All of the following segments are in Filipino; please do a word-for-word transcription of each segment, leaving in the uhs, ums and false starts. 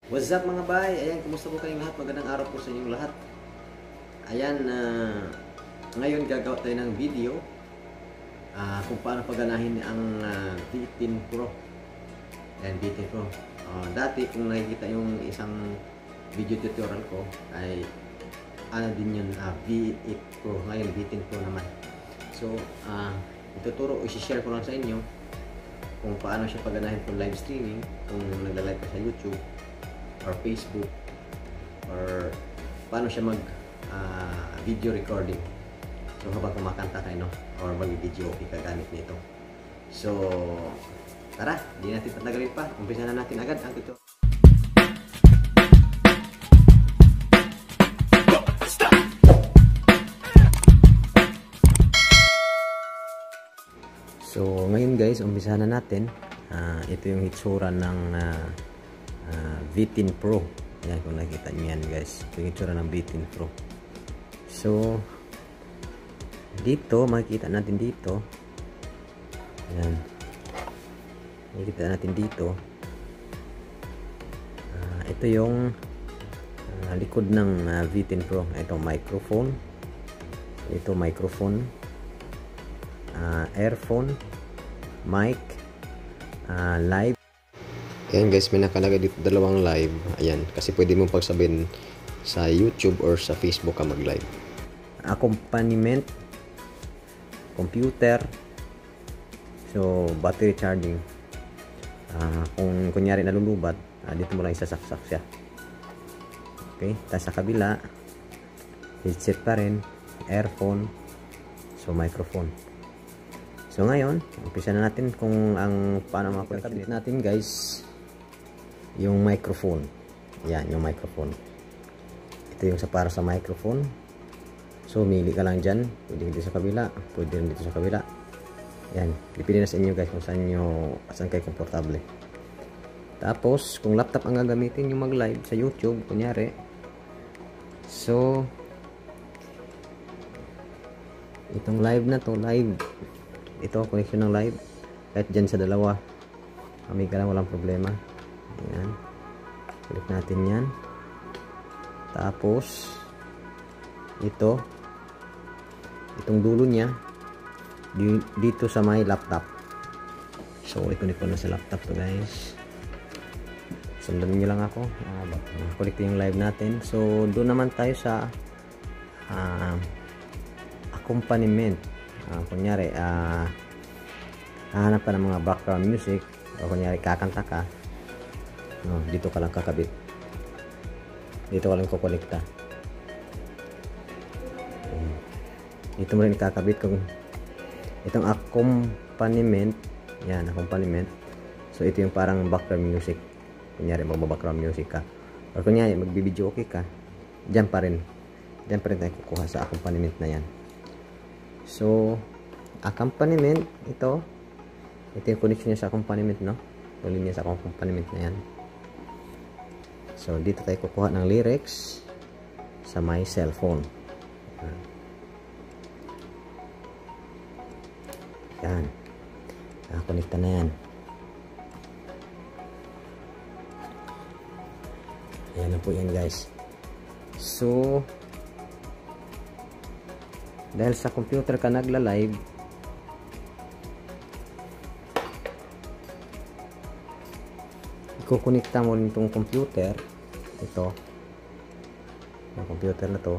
What's up mga bay? Ayan, kumusta po kayong lahat? Magandang araw po sa inyong lahat. Ayan, uh, ngayon gagawa tayo ng video uh, kung paano paganahin ang uh, V ten Pro. Ayan, V ten Pro. Uh, dati kung nakikita yung isang video tutorial ko ay ano din yun, uh, V eight Pro. Ngayon V ten Pro naman. So, uh, ituturo, isi-share ko lang sa inyo kung paano siya paganahin kung live streaming, kung nagla-live ka sa YouTube or Facebook, or paano siya mag uh, video recording. So habang kumakanta kayo, no? Or mag-video okay ka gamit nito. So tara, di natin patagalin pa, umpisa na natin agad ang tutorial. So ngayon guys, umpisa na natin. Uh, ito yung hitsura ng uh, Uh, V ten Pro. Ayan, kung nakita nyo yan guys, ito yung itsura ng V ten Pro. So dito makikita natin dito, ayan, makikita natin dito, uh, ito yung uh, likod ng uh, V ten Pro. Ito microphone, ito microphone, uh, earphone, mic, uh, live. Ayan guys, may nakalagay dito dalawang live. Ayan, kasi pwede mo pagsabihin sa YouTube or sa Facebook ka mag-live. Accompaniment, computer, so battery charging. Uh, kung kunyari nalulubat, uh, dito mo lang isasaksak siya. Okay, tapos sa kabila, headset pa rin, earphone, so microphone. So ngayon, umpisa na natin kung ang paano makakabit natin guys. Yung microphone, yan yung microphone, ito yung sa para sa microphone. So mili ka lang dyan, pwede dito sa kabila, pwede rin dito sa kabila. Yan, dipili na sa inyo guys kung saan nyo, saan kayo komportable. Tapos kung laptop ang gagamitin yung mag live sa YouTube kunyari, so itong live na to, live ito, connection ng live kahit dyan sa dalawa kami ka lang, walang problema. Ayan, click natin yan. Tapos ito, itong dulo nya dito sa may laptop. So i-connect ko na sa laptop to guys. Sundan nyo lang ako. uh, connect yung live natin. So doon naman tayo sa uh, accompaniment. uh, kunyari uh, hahanap ka ng mga background music, o kunyari kakanta ka, no, dito ka lang kakabit, dito ka lang kukonekta. Dito mo rin kakabit kung itong accompaniment. Yan, accompaniment. So ito yung parang background music. Kunyari magba-background music ka, or kunyari magbibideo okay ka, dyan pa rin dyan pa rin tayo kukuha sa accompaniment na yan. So accompaniment, ito ito yung connection niya sa accompaniment, no, tuloy niya sa accompaniment na yan. So dito tayo kukuha ng lyrics sa my cellphone. Yan, nakakonekta na yan. Ayan na po yan guys. So dahil sa computer ka nagla-live, ikukonekta mo rin itong computer, ito yung computer na to,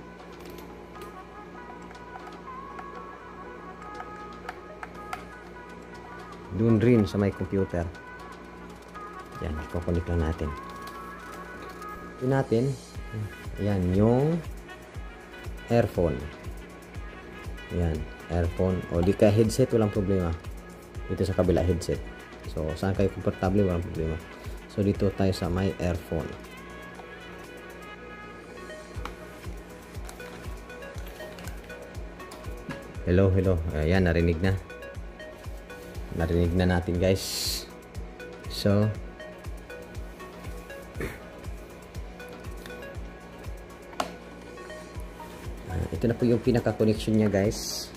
doon rin sa may computer. Yan, ikukonect lang natin. Ito natin, yan yung earphone. Yan, earphone, o di ka headset, walang problema. Dito sa kabila headset. So saan kayo komportable, walang problema. So dito tayo sa my earphone. Hello, hello. Ayan, narinig na. Narinig na natin guys. So uh, ito na po yung pinaka-connection niya guys.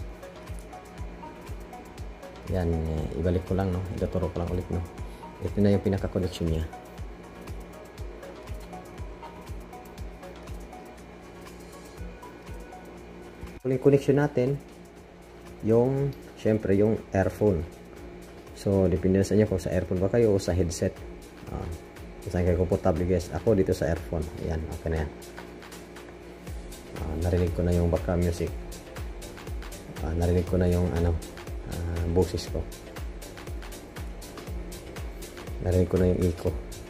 Yan, ibalik ko lang, no, ituturo ko lang ulit, no. Ito na yung pinaka-connection niya. Huling connection natin, yung, syempre, yung earphone. So, depende sa inyo kung sa earphone ba kayo o sa headset. Uh, kung saan kayo komportable guys. Ako dito sa earphone. Ayan, okay na yan. Uh, narinig ko na yung background music. Uh, narinig ko na yung ano, uh, boses ko. Narinig ko na yung echo.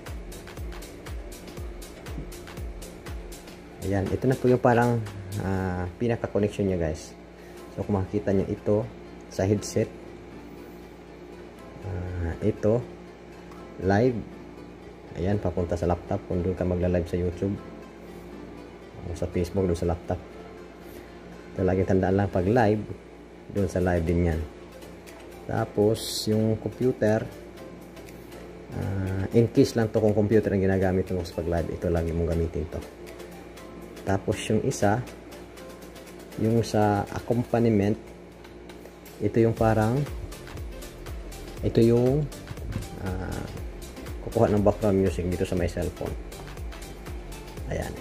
Ayan, ito na po yung parang uh, pinaka-connection niya guys. So kung makikita nyo ito sa headset, uh, ito live, ayan, papunta sa laptop kung doon ka magla-live sa YouTube o sa Facebook, doon sa laptop. Ito lagi tandaan lang, pag live doon sa live din yan. Tapos yung computer, uh, in case lang to kung computer ang ginagamit mo sa pag live, ito lagi mong gamitin to. Tapos yung isa, yung sa accompaniment, ito yung parang, ito yung uh, kukuha ng background music dito sa my cellphone. Ayan.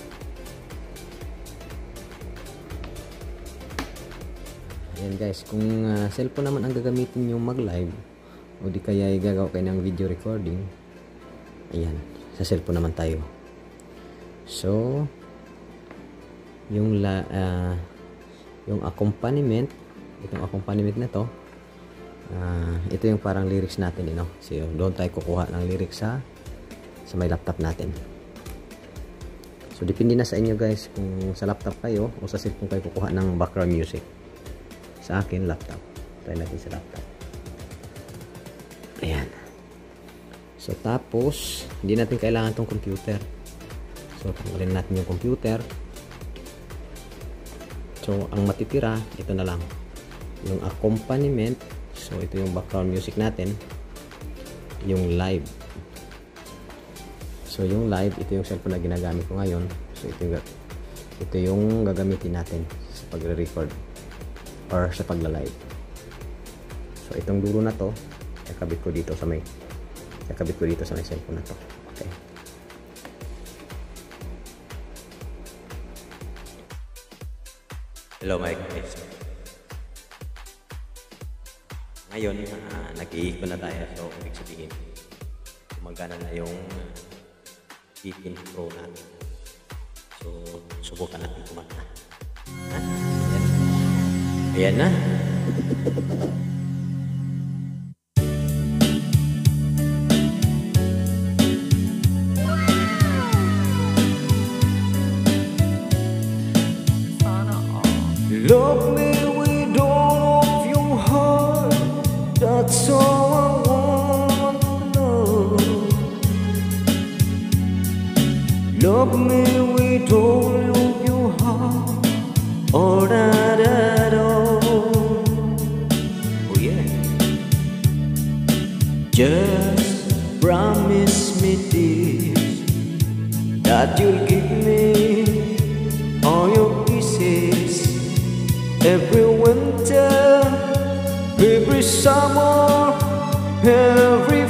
Ayan guys, kung uh, cellphone naman ang gagamitin yung mag live o di kaya gagawa kayo ng video recording, ayan, sa cellphone naman tayo. So yung la, uh, yung accompaniment, itong accompaniment na to, uh, ito yung parang lyrics natin, you know? So doon tayo kukuha ng lyrics sa sa may laptop natin. So depende na sa inyo guys kung sa laptop kayo o sa cellphone kayo kukuha ng background music. Sa akin laptop, try natin sa laptop. Ayan. So tapos hindi natin kailangan tong computer. So tanggalin natin yung computer. So, ang matitira, ito na lang. Yung accompaniment. So, ito yung background music natin. Yung live. So, yung live, ito yung cellphone na ginagamit ko ngayon. So, ito yung, ito yung gagamitin natin sa pagre-record or sa pagla-live. So, itong dulo na to, kakabit ko dito sa may kakabit ko dito sa may cellphone na to. Okay. Hello mga guys. Ngayon, uh, nag-iikot na tayo. So, ibig sabihin, gumagana na yung uh, eighteen Pro natin. So, subukan natin kumanta. Ha? Ayan. Ayan na. Love me with all of your heart, that's all I want to know. Love me with all of your heart, all that at all. Oh yeah. Just promise me this, that you'll give me all your kisses. Every winter, every summer, every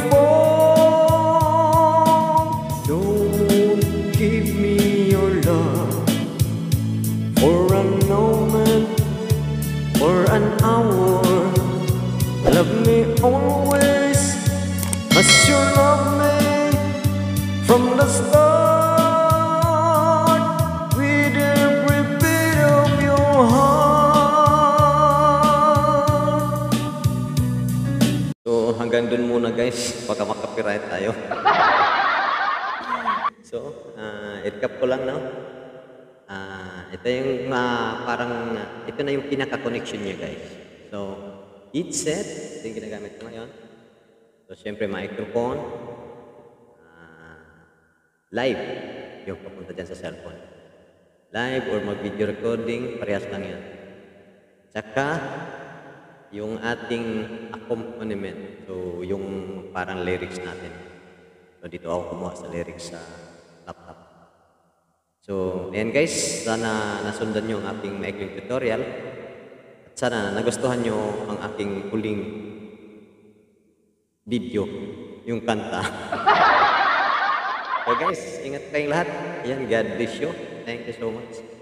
fall. Don't give me your love for a moment or an hour. Love me always as you love me from the start, with every beat of your heart. Hanggang dun muna guys, baka makapiright tayo. So, uh, i-recap ko lang, no? Uh, ito yung uh, parang, uh, ito na yung pinaka-connection niya guys. So, headset, ito yung ginagamit ko ngayon. So, syempre microphone, uh, live, yung papunta dyan sa cellphone. Live or mag-video recording, parehas lang yan. Tsaka, yung ating accompaniment, so yung parang lyrics natin. So dito ako kumuha sa lyrics sa laptop. So ayan guys, sana nasundan nyo ang ating maikling tutorial at sana nagustuhan nyo ang aking huling video, yung kanta. So guys, ingat kayong lahat. Ayan, God bless you. Thank you so much.